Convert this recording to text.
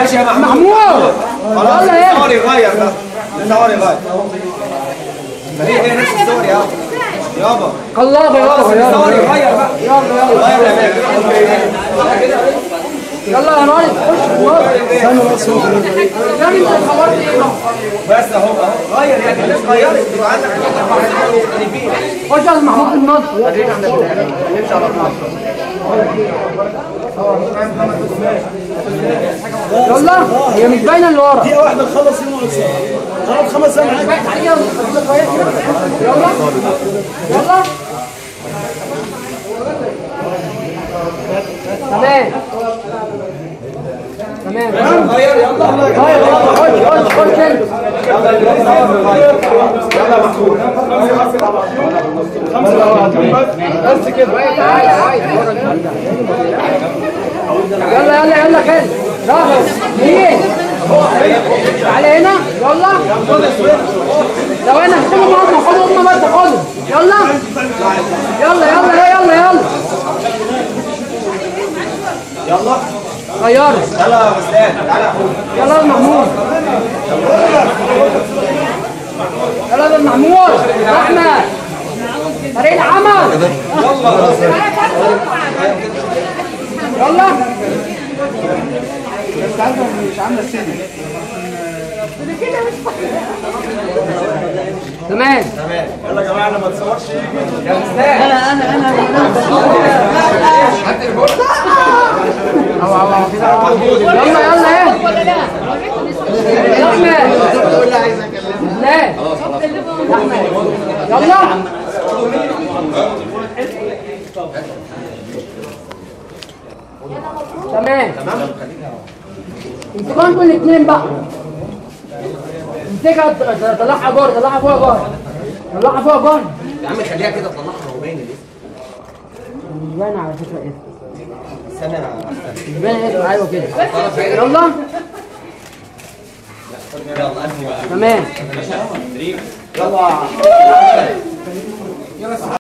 ماشي يا محمود خلاص يلا ايه الصور يغير بقى الصور يغير هي نفس الصور يابا خلاص يابا الصور يغير بقى يلا غير يلا يا راجل خش استنى بس هو يعني انت خبرت ايه بس اهو غير يعني الناس غيرت تبقى عندك خش على محمود النص نمشي على طول يلا هي مش باينه اللي ورا دقيقة واحدة نخلص الموضوع خلاص 5 سنين معاك يلا يلا تمام تمام غير يلا خش انت يلا محمود بس كده يلا كده رافض مين تعالى هنا يلا ثواني هسيبهم هم خدوا هم بس خدوا يلا غيروا يلا يا بسام تعالى يلا يا محمود يلا يا محمود احمد فريق العمل يلا مش عاملة سنة تمام يلا يا جماعه انا ما اتصورش يا بسام انا يلا ايه يا احمد لا يلا تمام امسكوا انتوا الاثنين بقى امسكها طلعها جار طلعها فوق جار طلعها فوق جار يا عم خليها كده طلعها روماني لسه مش باينه على فكره ايه استنى مش باينه ايه ايوه كده يلا تمام يلا